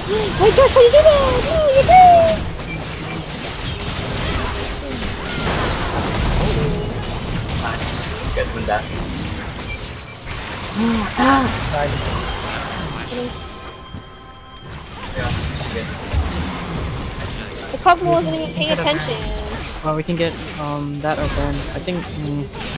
Wait, Josh, why you do that? No, you did! Guys, bunda. The Pokemon wasn't even paying attention. Well, we can get that open. I think.